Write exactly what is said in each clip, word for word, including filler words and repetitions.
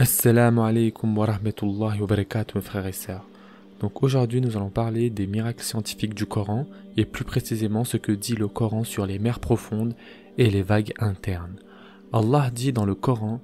Assalamu alaikum wa rahmatullahi wa barakatuh mes frères et sœurs. Donc aujourd'hui nous allons parler des miracles scientifiques du Coran et plus précisément ce que dit le Coran sur les mers profondes et les vagues internes. Allah dit dans le Coran: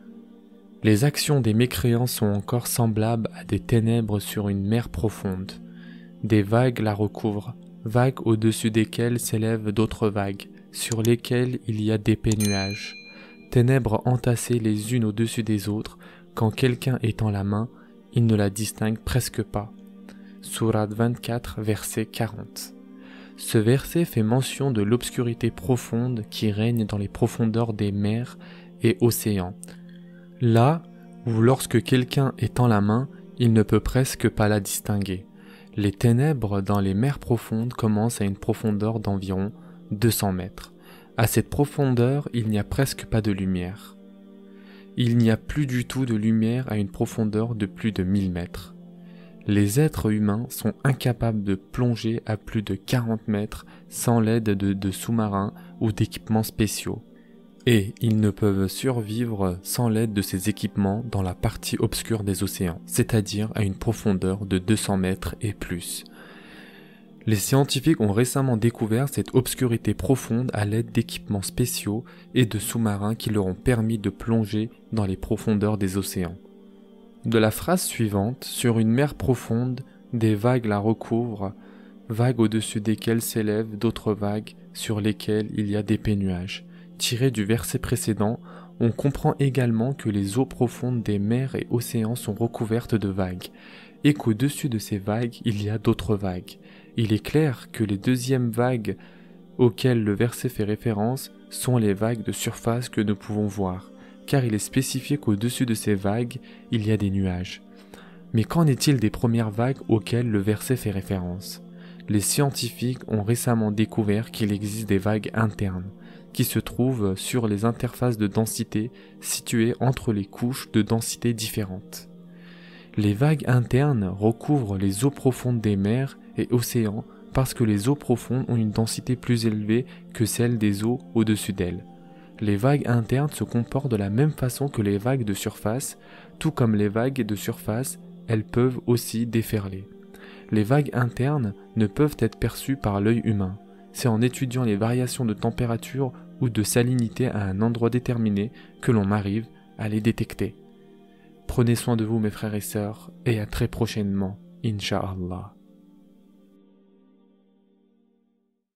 les actions des mécréants sont encore semblables à des ténèbres sur une mer profonde. Des vagues la recouvrent, vagues au-dessus desquelles s'élèvent d'autres vagues, sur lesquelles il y a d'épais nuages. Ténèbres entassées les unes au-dessus des autres, quand quelqu'un étend la main, il ne la distingue presque pas. Sourate vingt-quatre, verset quarante. Ce verset fait mention de l'obscurité profonde qui règne dans les profondeurs des mers et océans. Là où lorsque quelqu'un étend la main, il ne peut presque pas la distinguer. Les ténèbres dans les mers profondes commencent à une profondeur d'environ deux cents mètres. À cette profondeur, il n'y a presque pas de lumière. Il n'y a plus du tout de lumière à une profondeur de plus de mille mètres. Les êtres humains sont incapables de plonger à plus de quarante mètres sans l'aide de, de sous-marins ou d'équipements spéciaux. Et ils ne peuvent survivre sans l'aide de ces équipements dans la partie obscure des océans, c'est-à-dire à une profondeur de deux cents mètres et plus. Les scientifiques ont récemment découvert cette obscurité profonde à l'aide d'équipements spéciaux et de sous-marins qui leur ont permis de plonger dans les profondeurs des océans. De la phrase suivante, sur une mer profonde, des vagues la recouvrent, vagues au-dessus desquelles s'élèvent d'autres vagues sur lesquelles il y a d'épais nuages. Tiré du verset précédent, on comprend également que les eaux profondes des mers et océans sont recouvertes de vagues, et qu'au-dessus de ces vagues, il y a d'autres vagues. Il est clair que les deuxièmes vagues auxquelles le verset fait référence sont les vagues de surface que nous pouvons voir, car il est spécifié qu'au-dessus de ces vagues, il y a des nuages. Mais qu'en est-il des premières vagues auxquelles le verset fait référence? Les scientifiques ont récemment découvert qu'il existe des vagues internes, qui se trouvent sur les interfaces de densité situées entre les couches de densité différentes. Les vagues internes recouvrent les eaux profondes des mers et océans parce que les eaux profondes ont une densité plus élevée que celle des eaux au-dessus d'elles. Les vagues internes se comportent de la même façon que les vagues de surface, tout comme les vagues de surface, elles peuvent aussi déferler. Les vagues internes ne peuvent être perçues par l'œil humain. C'est en étudiant les variations de température ou de salinité à un endroit déterminé que l'on arrive à les détecter. Prenez soin de vous mes frères et sœurs et à très prochainement, Inch'Allah.